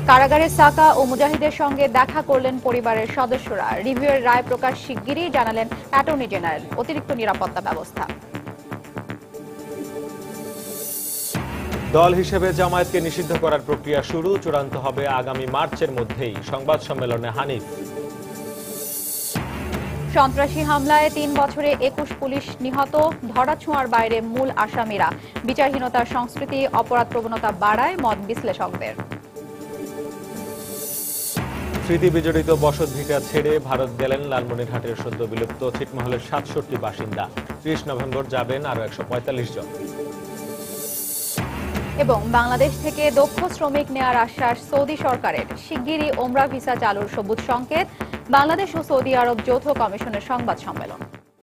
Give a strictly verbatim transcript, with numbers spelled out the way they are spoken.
কারাগারে সাকা ও মুজাহিদের সঙ্গে দেখা করলেন পরিবারের সদস্যরা। রিভিউয়ের রায় প্রকাশ শিগগিরই জানালেন অ্যাটর্নি জেনারেল। অতিরিক্ত নিরাপত্তা ব্যবস্থা। দল হিসেবে জামায়াতকে নিষিদ্ধ করার প্রক্রিয়া শুরু, চূড়ান্ত হবে আগামী মার্চের মধ্যেই, সংবাদ সম্মেলনে হানিফ। সন্ত্রাসী হামলায় তিন বছরে একুশ পুলিশ নিহত, ধরাছোঁয়ার বাইরে মূল আসামিরা। বিচারহীনতার সংস্কৃতি অপরাধ প্রবণতা বাড়ায়, মত বিশ্লেষকদের। স্মৃতি বিজড়িত বসত ভিটা ছেড়ে ভারত গেলেন লালমনিরহাটের সদ্য বিলুপ্ত ছিটমহলের সাতষট্টি বাসিন্দা। ত্রিশ নভেম্বর যাবেন আরো একশো পঁয়তাল্লিশ জন। এবং বাংলাদেশ থেকে দক্ষ শ্রমিক নেয়ার আশ্বাস সৌদি সরকারের। শিগগিরই ওমরা ভিসা চালুর সবুজ সংকেত। বাংলাদেশ ও সৌদি আরব যৌথ কমিশনের সংবাদ সম্মেলন।